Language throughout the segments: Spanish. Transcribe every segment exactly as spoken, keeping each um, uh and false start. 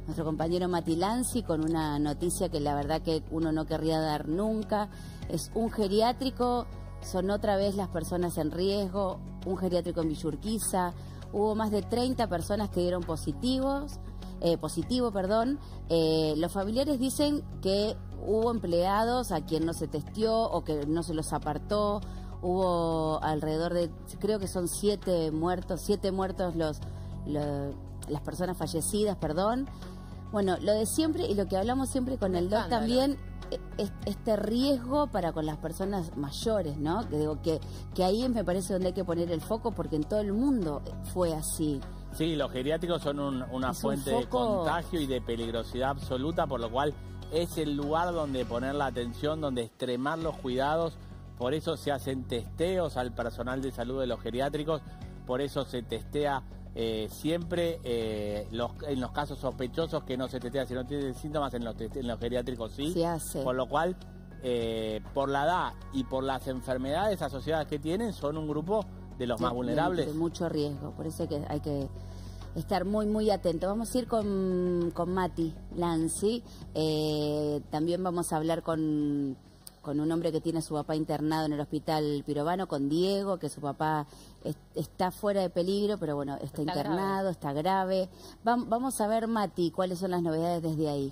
nuestro compañero Mati Lanzi con una noticia que la verdad que uno no querría dar nunca. Es un geriátrico, son otra vez las personas en riesgo, un geriátrico en Villa Urquiza. Hubo más de treinta personas que dieron positivos, eh, positivo, perdón. Eh, los familiares dicen que hubo empleados a quien no se testeó o que no se los apartó. Hubo alrededor de, creo que son siete muertos, siete muertos los, los las personas fallecidas, perdón. Bueno, lo de siempre y lo que hablamos siempre con el doc también, es, este riesgo para con las personas mayores, ¿no? Que digo que, que ahí me parece donde hay que poner el foco, porque en todo el mundo fue así. Sí, los geriátricos son un, una es fuente un foco... de contagio y de peligrosidad absoluta, por lo cual es el lugar donde poner la atención, donde extremar los cuidados. Por eso se hacen testeos al personal de salud de los geriátricos, por eso se testea eh, siempre eh, los, en los casos sospechosos, que no se testea si no tienen síntomas, en los, en los geriátricos sí. Se hace. Por lo cual, eh, por la edad y por las enfermedades asociadas que tienen, son un grupo de los de, más vulnerables. De, de mucho riesgo, por eso hay que, hay que estar muy, muy atento. Vamos a ir con, con Mati Lanzi, eh, también vamos a hablar con... con un hombre que tiene a su papá internado en el hospital Pirovano, con Diego, que su papá es, está fuera de peligro, pero bueno, está, está internado, grave. está grave. Va, vamos a ver, Mati, cuáles son las novedades desde ahí.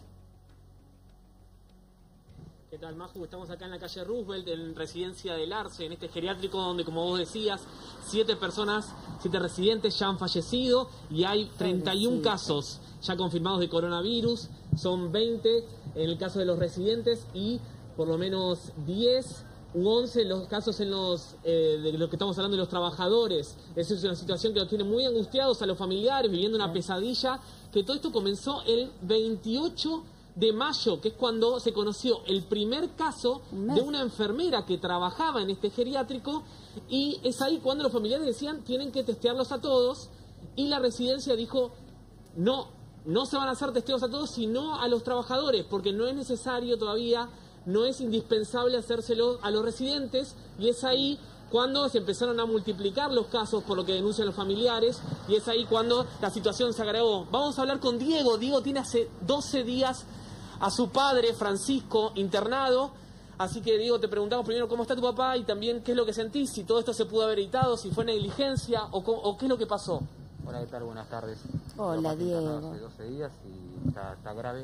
¿Qué tal, Maju? Estamos acá en la calle Roosevelt, en Residencia del Arce, en este geriátrico donde, como vos decías, siete personas, siete residentes ya han fallecido y hay treinta y un casos ya confirmados de coronavirus. Son veinte en el caso de los residentes y por lo menos diez u once los casos en los eh, de los que estamos hablando de los trabajadores. Esa es una situación que los tiene muy angustiados a los familiares, viviendo una pesadilla, que todo esto comenzó el veintiocho de mayo, que es cuando se conoció el primer caso de una enfermera que trabajaba en este geriátrico, y es ahí cuando los familiares decían tienen que testearlos a todos, y la residencia dijo no, no se van a hacer testeos a todos, sino a los trabajadores, porque no es necesario todavía, no es indispensable hacérselo a los residentes, y es ahí cuando se empezaron a multiplicar los casos, por lo que denuncian los familiares, y es ahí cuando la situación se agravó. Vamos a hablar con Diego. Diego tiene hace doce días a su padre, Francisco, internado, así que Diego, te preguntamos primero cómo está tu papá y también qué es lo que sentís, si todo esto se pudo haber evitado, si fue negligencia o, o qué es lo que pasó. Hola, ¿qué tal? Buenas tardes. Hola, Diego. Hace doce días y está, está grave.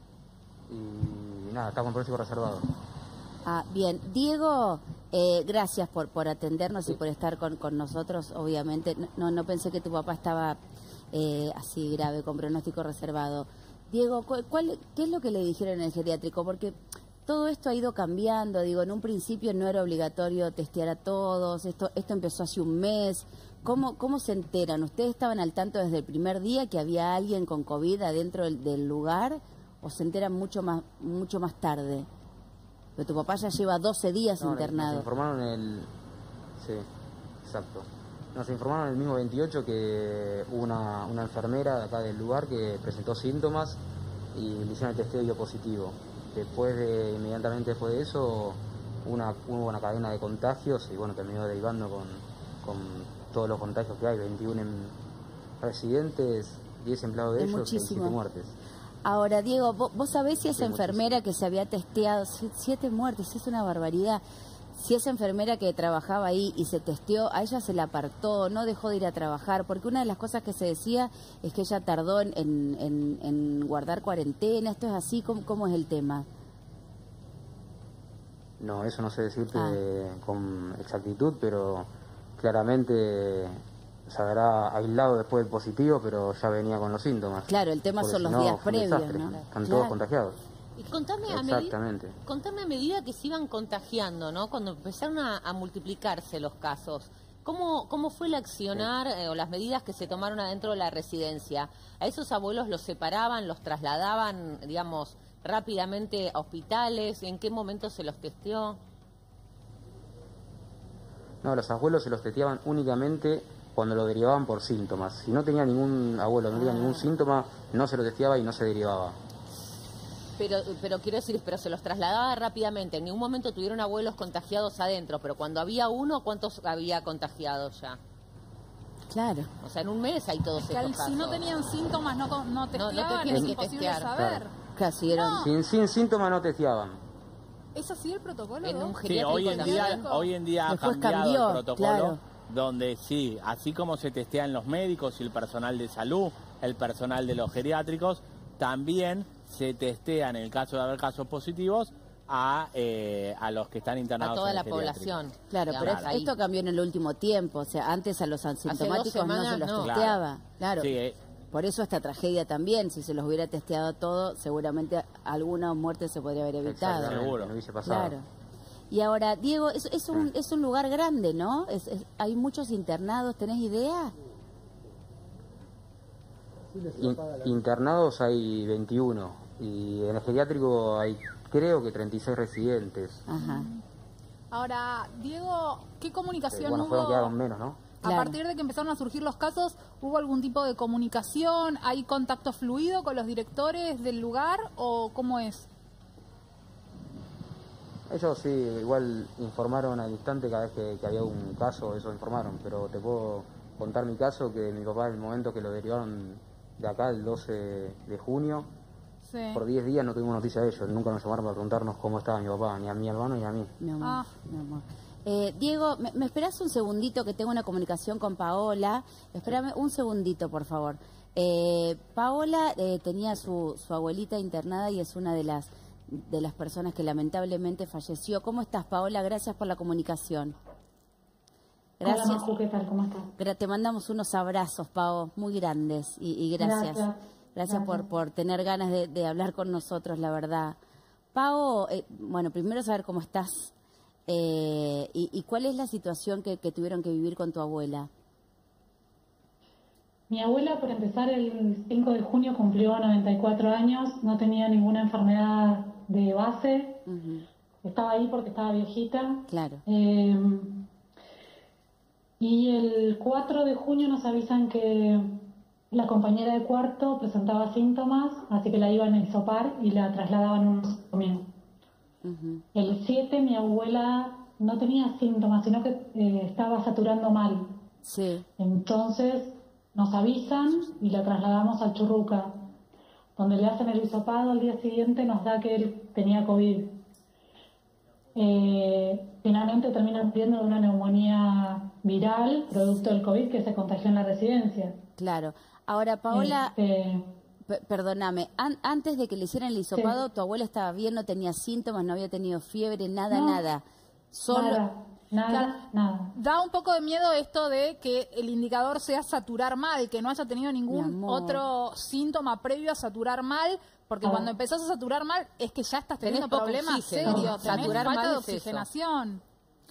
Y nada, está con pronóstico reservado. Ah, bien. Diego, eh, gracias por, por atendernos sí. y por estar con, con nosotros, obviamente. No, no pensé que tu papá estaba eh, así grave, con pronóstico reservado. Diego, ¿cuál, cuál, ¿qué es lo que le dijeron en el geriátrico? Porque todo esto ha ido cambiando. Digo, en un principio no era obligatorio testear a todos. Esto, esto empezó hace un mes. ¿Cómo, ¿Cómo se enteran? ¿Ustedes estaban al tanto desde el primer día que había alguien con COVID adentro del, del lugar? ¿O se enteran mucho más, mucho más tarde? Pero tu papá ya lleva doce días no, internado. Nos informaron el... Sí, exacto. Nos informaron el mismo veintiocho que hubo una, una enfermera de acá del lugar que presentó síntomas y le hicieron el testeo y dio positivo. Después de, inmediatamente después de eso, una, hubo una cadena de contagios y bueno, terminó derivando con, con todos los contagios que hay, veintiuno en residentes, diez empleados de es ellos y siete muertes. Ahora, Diego, ¿vos, vos sabés si esa enfermera que se había testeado, siete muertes, es una barbaridad, si esa enfermera que trabajaba ahí y se testeó, a ella se la apartó, no dejó de ir a trabajar? Porque una de las cosas que se decía es que ella tardó en, en, en guardar cuarentena. ¿Esto es así? ¿Cómo, cómo es el tema? No, eso no sé decirte ah. con exactitud, pero claramente se habrá aislado después del positivo, pero ya venía con los síntomas. Claro, el tema son si los no, días previos, desastre, ¿no? Están claro. todos contagiados. Y contame a, Exactamente. medida, contame a medida que se iban contagiando, ¿no? Cuando empezaron a, a multiplicarse los casos, ¿cómo, cómo fue el accionar eh, o las medidas que se tomaron adentro de la residencia? ¿A esos abuelos los separaban, los trasladaban, digamos, rápidamente a hospitales? ¿En qué momento se los testeó? No, los abuelos se los testeaban únicamente cuando lo derivaban por síntomas. Si no tenía ningún abuelo, no tenía ah. ningún síntoma, no se lo testeaba y no se derivaba. Pero, pero quiero decir, pero se los trasladaba rápidamente. En ningún momento tuvieron abuelos contagiados adentro, pero cuando había uno, ¿cuántos había contagiados ya? Claro. O sea, en un mes hay todos Que estos al- casos. si no tenían síntomas, no, no no te testeaban, tienen es que imposible testear, saber. claro. Casi dieron. No. Sin, sin síntomas no testeaban. ¿Es así el protocolo? En un Doc? Sí, geriátrico hoy en día, también. hoy en día ha Después cambiado cambió, el protocolo, claro. donde sí, así como se testean los médicos y el personal de salud, el personal de los geriátricos, también se testean, en el caso de haber casos positivos, a, eh, a los que están internados A toda en la el geriátrico. población. Claro, pero digamos, es- ahí. esto cambió en el último tiempo. O sea, antes a los asintomáticos no se semanas, los no. testeaba. Claro. Sí, eh, Por eso esta tragedia también. Si se los hubiera testeado todo, seguramente alguna muerte se podría haber evitado. Exactamente, Seguro. no hubiese pasado. Claro. Y ahora, Diego, es, es, un, es un lugar grande, ¿no? Es, es- hay muchos internados, ¿tenés idea? In- internados hay veintiuno y en el geriátrico hay creo que treinta y seis residentes. Ajá. Ahora, Diego, ¿qué Eh, comunicación bueno, fueron hubo? quedaron menos, ¿no? A Claro. partir de que empezaron a surgir los casos, ¿hubo algún tipo de comunicación? ¿Hay contacto fluido con los directores del lugar o cómo es? Ellos sí, igual informaron al instante cada vez que, que había un caso, eso informaron, pero te puedo contar mi caso, que mi papá, en el momento que lo derivaron de acá, el doce de junio, Sí. por diez días no tuvimos noticia de ellos, nunca nos llamaron para preguntarnos cómo estaba mi papá, ni a mi hermano ni a mí. Mi amor, Ah. mi amor. Eh, Diego, ¿me, me esperás un segundito que tengo una comunicación con Paola? Espérame un segundito, por favor. Eh, Paola eh, tenía su, su abuelita internada y es una de las de las personas que lamentablemente falleció. ¿Cómo estás, Paola? Gracias por la comunicación. Gracias. Hola, Maju, ¿qué tal? ¿Cómo estás? Gra- Te mandamos unos abrazos, Pao, muy grandes y, y gracias. Gracias. Gracias por, Gracias. por tener ganas de, de hablar con nosotros, la verdad. Pao, eh, bueno, primero saber cómo estás eh, y, y cuál es la situación que, que tuvieron que vivir con tu abuela. Mi abuela, por empezar, el cinco de junio cumplió noventa y cuatro años, no tenía ninguna enfermedad de base, Ujú, estaba ahí porque estaba viejita. claro, Eh, y el cuatro de junio nos avisan que la compañera de cuarto presentaba síntomas, así que la iban a hisopar y la trasladaban a un nosocomio. ujú, El siete mi abuela no tenía síntomas, sino que eh, estaba saturando mal. sí, Entonces nos avisan y la trasladamos a Churruca, donde le hacen el hisopado. Al día siguiente nos da que él tenía COVID. Eh, finalmente termina muriendo de una neumonía viral, producto del COVID, que se contagió en la residencia. claro. Ahora, Paola, Este, pe- perdóname, an- antes de que le hicieran el hisopado, tu abuela estaba bien, no tenía síntomas, no había tenido fiebre, nada, No, nada. Solo... nada, nada, Claro. nada. Da un poco de miedo esto de que el indicador sea saturar mal, que no haya tenido Mi ningún amor. otro síntoma previo a saturar mal, porque Ah. cuando empezás a saturar mal es que ya estás Tenés teniendo poco problemas oxígeno. serios, tenés Saturar falta mal de es eso. oxigenación.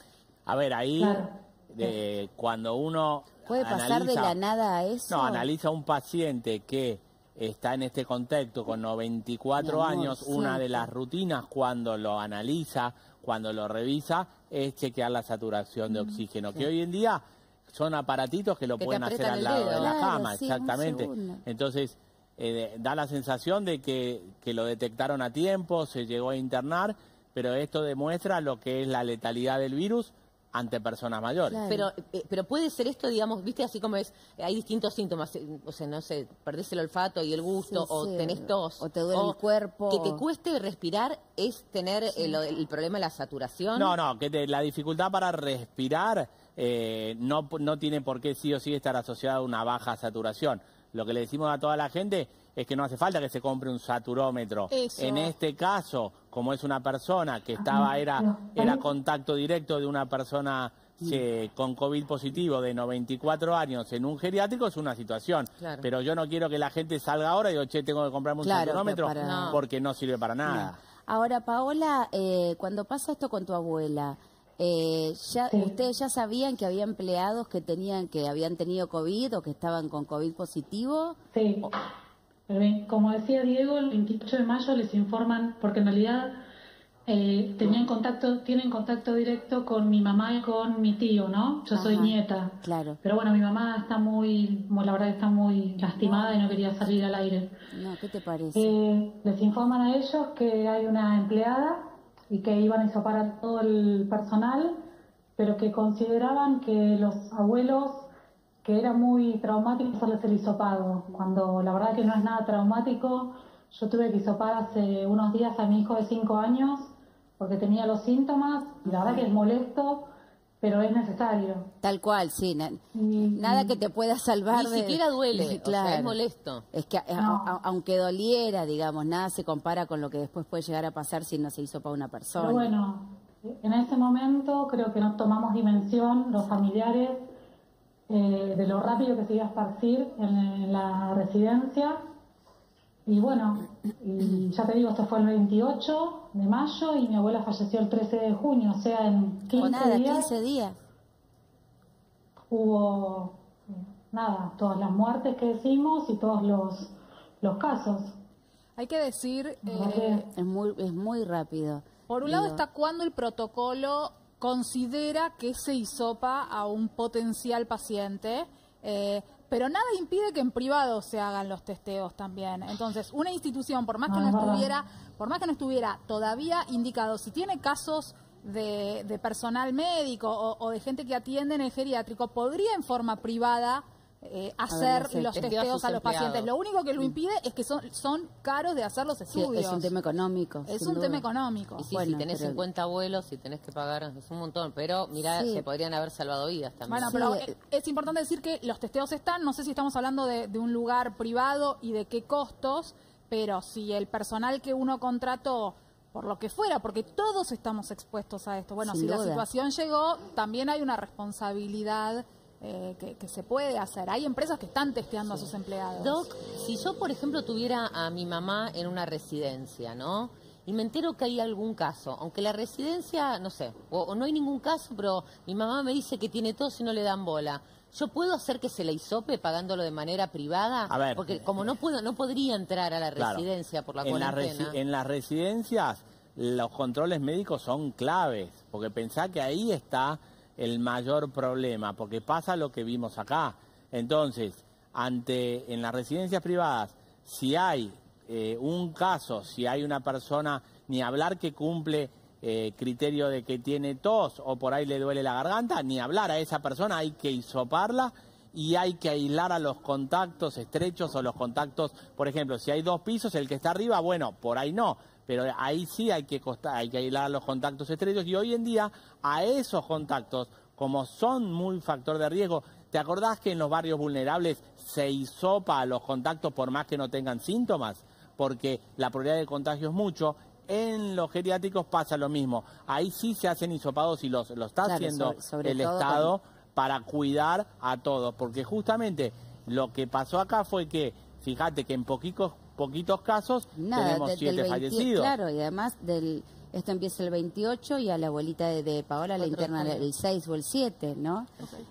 A ver, ahí Claro. eh, cuando uno ¿Puede pasar de analiza- la nada a eso? No, analiza a un paciente que está en este contexto con noventa y cuatro Mi amor, años, una de siempre. las rutinas cuando lo analiza, cuando lo revisa, es chequear la saturación de oxígeno, que hoy en día son aparatitos que lo Que te pueden hacer apretan al el lado dedo. de la Claro, cama, sí, un exactamente. segundo. Entonces, eh, da la sensación de que, que lo detectaron a tiempo, se llegó a internar, pero esto demuestra lo que es la letalidad del virus ante personas mayores. Claro. Pero, eh, pero puede ser esto, digamos, viste, así como es, hay distintos síntomas, eh, o sea, no sé, perdés el olfato y el gusto, Sí, o sí, tenés tos. o te duele el cuerpo. Que te cueste respirar es tener eh, lo- el problema de la saturación. No, no, que te- la dificultad para respirar eh, no, no tiene por qué sí o sí estar asociada a una baja saturación. Lo que le decimos a toda la gente es que no hace falta que se compre un saturómetro. Eso. En este caso, como es una persona que estaba, era, era contacto directo de una persona eh, con COVID positivo de noventa y cuatro años en un geriátrico, es una situación. Claro. Pero yo no quiero que la gente salga ahora y digo, che, tengo que comprarme un Claro, saturómetro para- No. porque no sirve para nada. Ahora, Paola, eh, cuando pasa esto con tu abuela, eh, ya, Sí. ¿ustedes ya sabían que había empleados que tenían que habían tenido COVID o que estaban con COVID positivo? Sí, pero bien, como decía Diego, el veintiocho de mayo les informan, porque en realidad eh, tenían contacto, tienen contacto directo con mi mamá y con mi tío, ¿no? Yo soy Ajá, nieta. claro. Pero bueno, mi mamá está muy, muy- la verdad que está muy lastimada y no quería salir al aire. No, ¿qué te parece? Eh, les informan a ellos que hay una empleada y que iban a hisopar a todo el personal, pero que consideraban que los abuelos que era muy traumático hacerles el hisopado, cuando la verdad que no es nada traumático. Yo tuve que hisopar hace unos días a mi hijo de cinco años porque tenía los síntomas, y la verdad que es molesto, pero es necesario. Tal cual, sí. Na- Y- nada que te pueda salvar Ni de... siquiera duele, de- o sea, es molesto. Es que a- No. a- aunque doliera, digamos, nada se compara con lo que después puede llegar a pasar si no se hizo para una persona. Pero bueno, en ese momento creo que no tomamos dimensión los familiares eh, de lo rápido que se iba a esparcir en, en la residencia. Y bueno, y ya te digo, esto fue el veintiocho de mayo y mi abuela falleció el trece de junio, o sea, en O quince nada, días quince días. hubo, eh, nada, todas las muertes que decimos y todos los, los casos. Hay que decir, La eh, verdad que- Es muy, es muy rápido. por un lado Digo, está cuando el protocolo considera que se hisopa a un potencial paciente, eh, pero nada impide que en privado se hagan los testeos también. Entonces, una institución, por más que No, no es verdad. estuviera, por más que no estuviera todavía indicado, si tiene casos de, de personal médico o, o de gente que atiende en el geriátrico, podría en forma privada eh, hacer hacer los testeos a testeos sus a los pacientes. empleados. Lo único que lo impide es que son, son caros de hacer los sí, estudios. es un tema económico. Es sin un duda. tema económico. Y sí, Bueno, si tenés pero- cincuenta vuelos, si tenés que pagar, es un montón. Pero, mira, Sí. se podrían haber salvado vidas también. Bueno, Sí, pero eh, es importante decir que los testeos están, no sé si estamos hablando de, de un lugar privado y de qué costos, pero si el personal que uno contrató, por lo que fuera, porque todos estamos expuestos a esto, bueno, Sin si la duda. situación llegó, también hay una responsabilidad eh, que, que se puede hacer. Hay empresas que están testeando a sus empleados. Doc, si yo, por ejemplo, tuviera a mi mamá en una residencia, ¿no? Y me entero que hay algún caso, aunque la residencia, no sé, o, o no hay ningún caso, pero mi mamá me dice que tiene tos y no le dan bola. ¿Yo puedo hacer que se la hisope pagándolo de manera privada? A ver. Porque como no puedo, no podría entrar a la Claro. residencia por la en, la cuarentena. resi- en las residencias los controles médicos son claves, porque pensá que ahí está el mayor problema, porque pasa lo que vimos acá. Entonces, ante en las residencias privadas, si hay eh, un caso, si hay una persona, ni hablar que cumple eh, criterio de que tiene tos o por ahí le duele la garganta, ni hablar, a esa persona hay que hisoparla y hay que aislar a los contactos estrechos o los contactos, por ejemplo, si hay dos pisos, el que está arriba, bueno, por ahí no, pero ahí sí hay que, costa- hay que aislar a los contactos estrechos y hoy en día a esos contactos, como son muy factor de riesgo, ¿te acordás que en los barrios vulnerables se hisopa a los contactos por más que no tengan síntomas? Porque la probabilidad de contagio es mucho. En los geriátricos pasa lo mismo. Ahí sí se hacen hisopados y los, lo está Claro, haciendo sobre- sobre el todo Estado para cuidar a todos. Porque justamente lo que pasó acá fue que, fíjate que en poquitos, poquitos casos Nada, tenemos de- siete del veinte fallecidos. Claro, y además del esto empieza el veintiocho y a la abuelita de, de Paola la Cuatro interna de el seis o el siete, ¿no?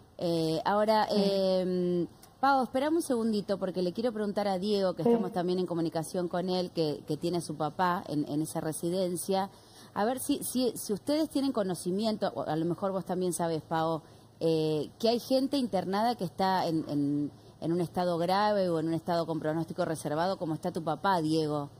Eh, ahora, eh, Pau, esperame un segundito porque le quiero preguntar a Diego, que Sí. estamos también en comunicación con él, que, que tiene a su papá en, en esa residencia. A ver si, si, si ustedes tienen conocimiento, o a lo mejor vos también sabes, Pau, eh, que hay gente internada que está en, en, en un estado grave o en un estado con pronóstico reservado, como está tu papá, Diego.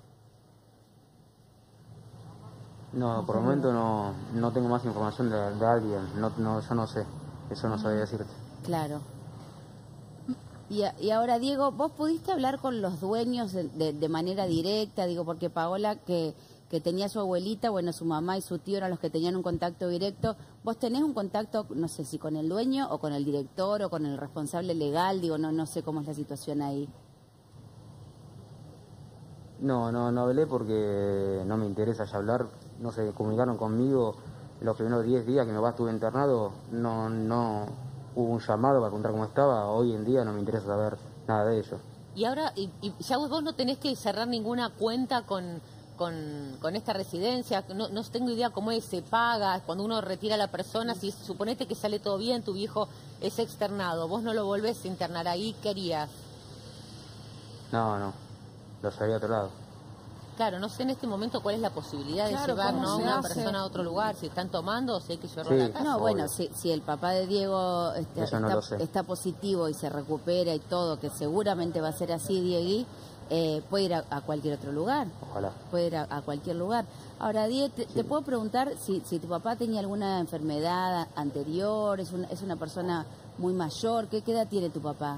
No, por el momento no, no tengo más información de, de alguien. No, no, yo no sé. Eso no sabía decirte. Claro. Y, a- y ahora, Diego, ¿vos pudiste hablar con los dueños de, de- de manera directa? Digo, porque Paola, que, que tenía a su abuelita, bueno, su mamá y su tío eran los que tenían un contacto directo. ¿Vos tenés un contacto, no sé si con el dueño o con el director o con el responsable legal? Digo, no, no sé cómo es la situación ahí. No, no, no hablé porque no me interesa ya hablar. No se comunicaron conmigo los primeros diez días que mi papá estuvo internado. No, no hubo un llamado para preguntar cómo estaba. Hoy en día no me interesa saber nada de ello. Y ahora, y, y ya vos, vos no tenés que cerrar ninguna cuenta con, con, con esta residencia. No, no tengo idea cómo es, se paga, cuando uno retira a la persona, si suponete que sale todo bien, tu viejo es externado, vos no lo volvés a internar ahí, ¿qué harías? No, no. Lo sabía a otro lado. Claro, no sé en este momento cuál es la posibilidad de Claro, llevar, ¿cómo ¿no? se una hace? persona a otro lugar, si están tomando o si hay que llevarlo Sí. a la casa. No, obvio. bueno, si, si el papá de Diego este, Eso no está, lo sé. está positivo y se recupera y todo, que seguramente va a ser así, Diegui, eh, puede ir a, a cualquier otro lugar. Ojalá. Puede ir a, a cualquier lugar. Ahora, Die, te, sí. te puedo preguntar si, si tu papá tenía alguna enfermedad anterior, es una, es una persona muy mayor. ¿Qué, qué edad tiene tu papá?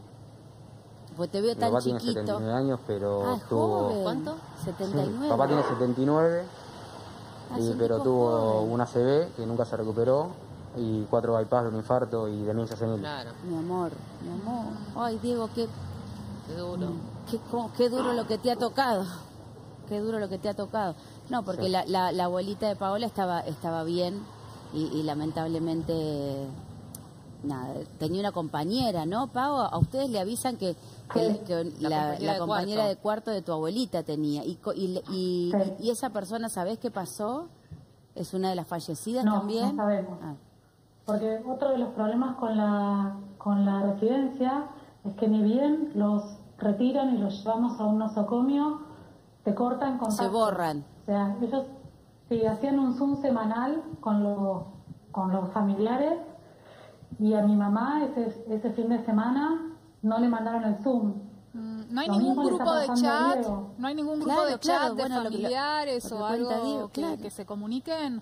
Pues te veo Mi tan papá chiquito. tiene setenta y nueve años, pero ah, tuvo... joven. ¿Cuánto? setenta y nueve. Sí, papá tiene setenta y nueve, ah, y, pero tuvo joven. una C B que nunca se recuperó, y cuatro bypass de un infarto y demencia senil. Claro. Mi amor, mi amor. Ay, Diego, qué, Qué duro. qué, cómo- qué duro lo que te ha tocado. Qué duro lo que te ha tocado. No, porque Sí. la, la, la abuelita de Paola estaba, estaba bien y, y lamentablemente... Nada, tenía una compañera, ¿no, Pau? A ustedes le avisan que, que, Sí. que La la, compañera la de compañera cuarto. de cuarto de tu abuelita tenía. Y, co- y, y, Sí. y esa persona, ¿sabés qué pasó? ¿Es una de las fallecidas No, también? no sabemos. Ah, Porque otro de los problemas con la, con la residencia es que ni bien los retiran y los llevamos a un nosocomio, te cortan contacto. se borran. O sea, ellos sí, hacían un Zoom semanal con los, con los familiares y a mi mamá ese, ese fin de semana no le mandaron el Zoom. Mm, No hay Lo ningún mismo le grupo está de pasando a chat, Diego. no hay ningún grupo Claro, de claro, chat de bueno, lo que- familiares lo que o cuenta algo Diego, que, claro. que se comuniquen.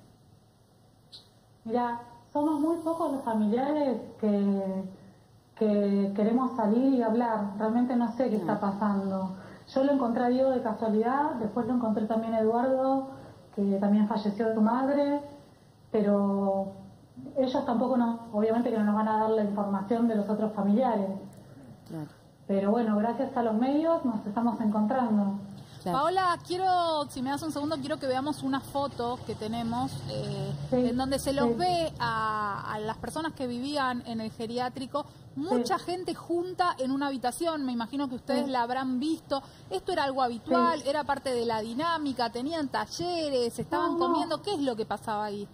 Mira, somos muy pocos los familiares que, que queremos salir y hablar. Realmente no sé qué No. está pasando. Yo lo encontré a Diego de casualidad, después lo encontré también a Eduardo, que también falleció de su madre, pero ellos tampoco nos, obviamente que no nos van a dar la información de los otros familiares. Claro, Pero bueno, gracias a los medios nos estamos encontrando. claro. Paola, quiero, si me das un segundo, quiero que veamos una foto que tenemos eh, Sí, en donde se los sí. ve a, a las personas que vivían en el geriátrico, mucha gente junta en una habitación, me imagino que ustedes Sí. la habrán visto. ¿Esto era algo habitual? Sí. ¿Era parte de la dinámica? ¿Tenían talleres? ¿Estaban No, no. comiendo? ¿Qué es lo que pasaba ahí?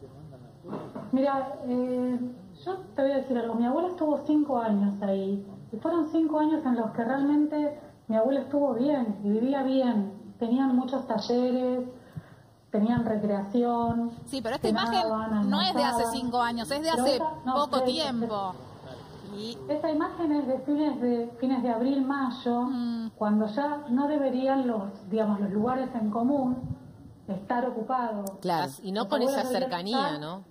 Mira, eh, yo te voy a decir algo. Mi abuela estuvo cinco años ahí. Y fueron cinco años en los que realmente mi abuela estuvo bien y vivía bien. Tenían muchos talleres, tenían recreación. Sí, pero esta cenaban, imagen no es de hace almorzaban. cinco años, es de Pero hace esa- no, poco es- tiempo. Y esa imagen es de fines de fines de abril, mayo, Mm. cuando ya no deberían los, digamos, los lugares en común estar ocupados. Claro. Y no Los con esa abuelos deberían cercanía, estar- ¿no?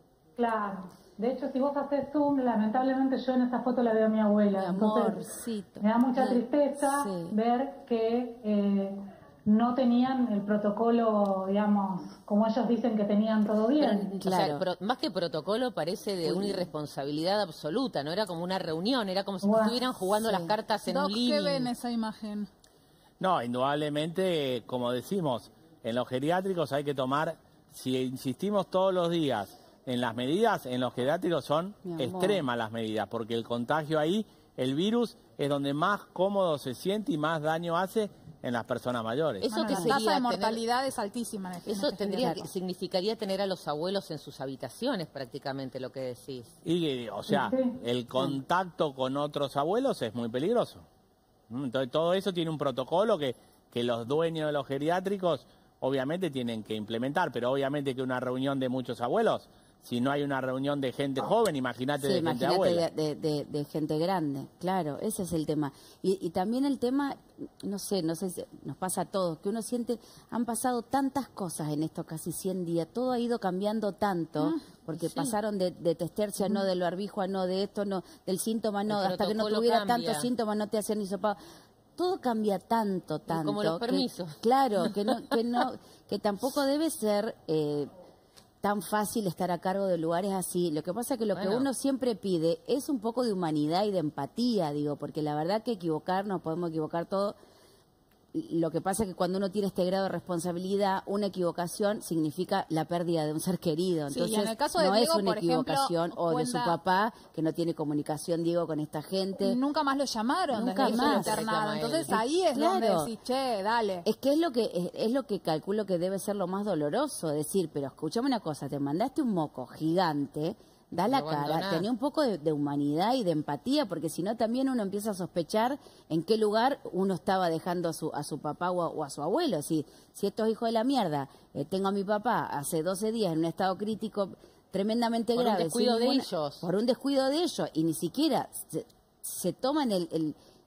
Claro. De hecho, si vos haces zoom, lamentablemente yo en esa foto la veo a mi abuela. Mi Entonces, amorcito. me da mucha Sí, tristeza sí. ver que eh, no tenían el protocolo, digamos, como ellos dicen que tenían todo bien. O sea, Claro. pro- más que protocolo parece de una irresponsabilidad absoluta, no era como una reunión, era como si Bueno, estuvieran jugando sí. las cartas en Doc, un ¿qué living. ven esa imagen? No, indudablemente, como decimos, en los geriátricos hay que tomar, si insistimos todos los días en las medidas, en los geriátricos son Mi amor. extremas las medidas, porque el contagio ahí, el virus, es donde más cómodo se siente y más daño hace en las personas mayores. Eso Bueno, que la sería tasa de tener- mortalidad es altísima en este Eso en este tendría, geriátrico. significaría tener a los abuelos en sus habitaciones prácticamente, lo que decís. Y, eh, o sea, Sí. el contacto con otros abuelos es muy peligroso. ¿Mm? Entonces, todo eso tiene un protocolo que, que los dueños de los geriátricos obviamente tienen que implementar, pero obviamente que una reunión de muchos abuelos, si no hay una reunión de gente joven, imagínate Sí, de gente imagínate abuela. de, de- de- de gente grande, claro, ese es el tema. Y, y también el tema, no sé, no sé si nos pasa a todos, que uno siente, han pasado tantas cosas en estos casi cien días, todo ha ido cambiando tanto, porque sí. pasaron de, de testearse a no, del barbijo a no, de esto no, del síntoma no, El hasta que no protocolo tuviera cambia. tantos síntomas no te hacían hisopado. Todo cambia tanto, tanto. como los que- permisos. claro, que no, que no, que tampoco debe ser eh, tan fácil estar a cargo de lugares así. Lo que pasa es que lo que Bueno. uno siempre pide es un poco de humanidad y de empatía, digo, porque la verdad que equivocarnos, podemos equivocar todo. Lo que pasa es que cuando uno tiene este grado de responsabilidad, una equivocación significa la pérdida de un ser querido. Sí, y en Entonces, el caso de no Diego, es una por ejemplo, equivocación o de su cuenta- papá, que no tiene comunicación, digo, con esta gente. Nunca más lo llamaron Nunca desde más. el internado. Reclama él. Entonces ahí es donde Claro. decís, che, dale. Es que es lo que es, es lo que calculo que debe ser lo más doloroso, decir, pero escúchame una cosa, te mandaste un moco gigante, da la Lo cara, abandonás. tenía un poco de, de humanidad y de empatía, porque si no también uno empieza a sospechar en qué lugar uno estaba dejando a su a su papá o a, o a su abuelo. Si si estos hijos de la mierda, eh, tengo a mi papá hace doce días en un estado crítico tremendamente Por un grave, descuido sin de ninguna- ellos. por un descuido de ellos, y ni siquiera se, se toman el, el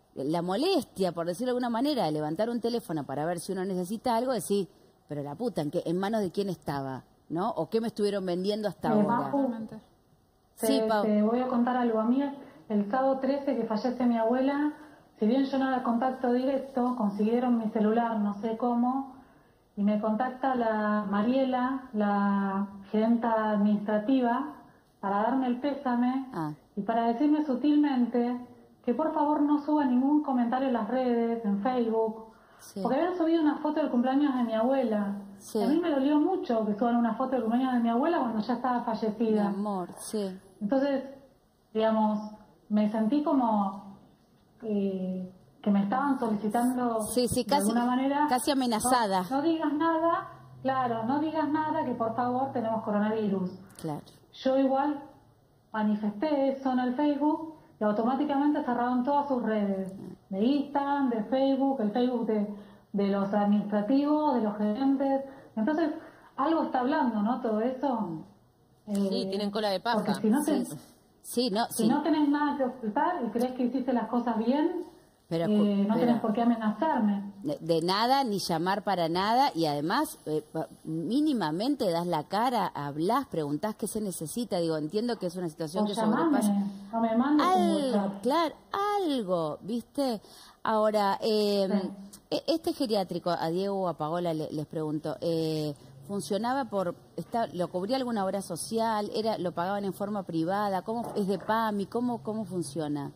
la molestia, por decirlo de alguna manera, de levantar un teléfono para ver si uno necesita algo, decir, pero la puta, ¿en, qué, en manos de quién estaba? ¿No? ¿O qué me estuvieron vendiendo hasta Eh, ahora? Majo, te, Sí, Pau. te voy a contar algo. A mí, el sábado trece que fallece mi abuela, si bien yo no era contacto directo, consiguieron mi celular, no sé cómo, y me contacta la Mariela, la gerenta administrativa, para darme el pésame Ah. y para decirme sutilmente que por favor no suba ningún comentario en las redes, en Facebook, Sí. porque habían subido una foto del cumpleaños de mi abuela. Sí. Y a mí me dolió mucho que suban una foto del cumpleaños de mi abuela cuando ya estaba Mi fallecida. amor, sí. Entonces, digamos, me sentí como eh, que me estaban solicitando Sí, sí, de casi- alguna manera. casi amenazada. No, no digas nada, claro, no digas nada que por favor tenemos coronavirus. Claro. Yo igual manifesté eso en el Facebook y automáticamente cerraron todas sus redes, de Instagram, de Facebook, el Facebook de, de los administrativos, de los gerentes. Entonces, algo está hablando, ¿no? Todo eso. Sí, Eh, tienen cola de paja. Porque si no, te- Sí, sí, no, si sí. no tenés nada que ocultar y crees que hiciste las cosas bien, Pero, eh, no pero- tenés por qué amenazarme. De, de nada, ni llamar para nada, y además eh, pa- mínimamente das la cara, hablás, preguntás qué se necesita. Digo, entiendo que es una situación O que llamame, sobrepasa. no me mandes un Algo, WhatsApp. claro, algo, ¿viste? Ahora, eh, e- este geriátrico, a Diego o a Paola le- les pregunto, eh, ¿funcionaba por, está, lo cubría alguna obra social, era, lo pagaban en forma privada, cómo es de PAMI, cómo, cómo funciona?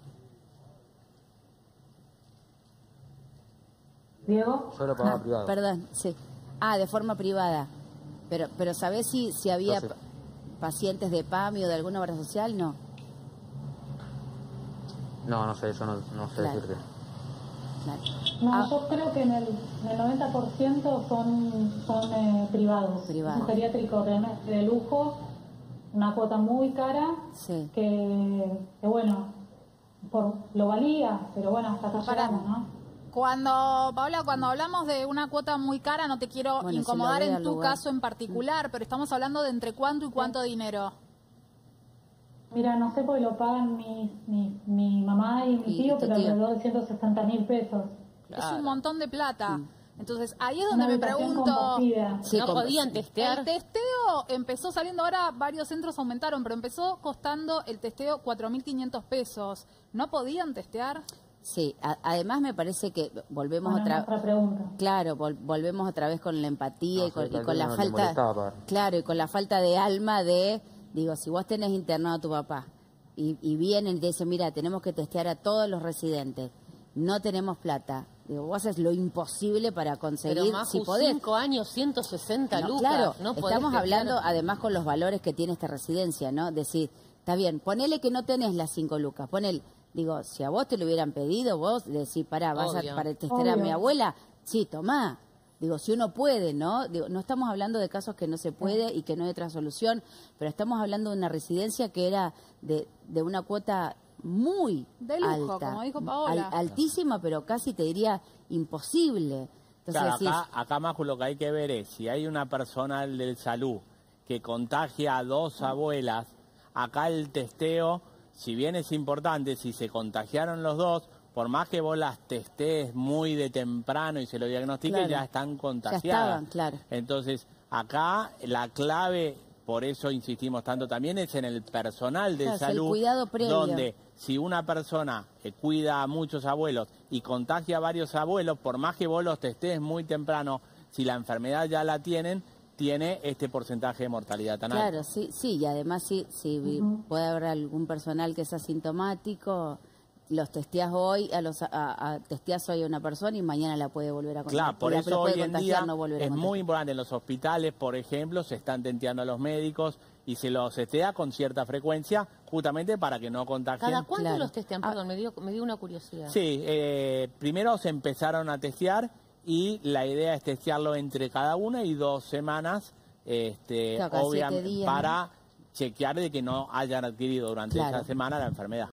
Diego, Yo lo pagaba Ah, privado. Perdón, sí. Ah, de forma privada. Pero, pero ¿sabés si, si había No sé. pa- pacientes de PAMI o de alguna obra social? No. No, no sé, eso no, no sé Claro. decirte. Claro. no, Ah, yo creo que en el, en el noventa por ciento son, son eh, privados. Privados. Es un geriátrico realmente de lujo, una cuota muy cara, sí. que, que bueno, por, lo valía, pero bueno, hasta acá Para- llegamos, ¿no? Cuando, Paola, cuando hablamos de una cuota muy cara, no te quiero Bueno, si incomodar lo ve en al tu lugar. caso en particular, pero estamos hablando de entre cuánto y cuánto dinero. Mira, no sé porque lo pagan mi, mi, mi mamá y mi Y- tío, y tu pero tío. alrededor de ciento sesenta mil pesos. Es un montón de plata. Entonces, ahí es Una donde me habitación pregunto... compartida. Sí, no como- podían testear. El testeo empezó saliendo, ahora varios centros aumentaron, pero empezó costando el testeo cuatro mil quinientos pesos. ¿No podían testear? Sí, a- además me parece que volvemos Bueno, otra otra pregunta. claro, vol- volvemos otra vez con la empatía No, y con, sí, y tal con vez la no le falta molestaba pagar. claro, y con la falta de alma de, digo, si vos tenés internado a tu papá y, y vienen y te dicen, mira, tenemos que testear a todos los residentes, no tenemos plata, digo, vos haces lo imposible para conseguir, Pero más si podés. cinco años, ciento sesenta No, lucas. claro, no podés estamos testear. hablando además con los valores que tiene esta residencia, ¿no? Decir, está bien, ponele que no tenés las cinco lucas, ponele, digo, si a vos te lo hubieran pedido, vos decís, pará, vas a, Obvio. para testear a Obvio. mi abuela, sí, tomá. Digo, si uno puede, ¿no? Digo, no estamos hablando de casos que no se puede y que no hay otra solución, pero estamos hablando de una residencia que era de, de una cuota muy De lujo, alta, como dijo Paola. altísima, pero casi te diría imposible. Entonces Claro, decís, acá, acá Maju, lo que hay que ver es si hay una personal de salud que contagia a dos abuelas, acá el testeo, si bien es importante, si se contagiaron los dos, por más que vos las testees muy de temprano y se lo diagnostiques, Claro. ya están contagiadas. estaban, claro. Entonces, acá la clave, por eso insistimos tanto también, es en el personal de Claro, es el salud, cuidado previo. donde si una persona eh, cuida a muchos abuelos y contagia a varios abuelos, por más que vos los testees muy temprano, si la enfermedad ya la tienen, tiene este porcentaje de mortalidad tan alto. Claro, sí, sí, y además sí, sí puede haber algún personal que es asintomático, los testeás hoy, a los a, a- testeás hoy a una persona y mañana la puede volver a contagiar. Claro, por la eso puede hoy en contagiar, día no volver a es contagiar. muy importante. En los hospitales, por ejemplo, se están tenteando a los médicos y se los testea con cierta frecuencia, justamente para que no contagien. ¿Cada cuánto Claro. los testean? Ah. Perdón, me dio, me dio una curiosidad. Sí, eh, primero se empezaron a testear y la idea es testearlo entre cada una y dos semanas, este, Claro, cada siete obviamente, días, para chequear de que no hayan adquirido durante Claro. esa semana la enfermedad.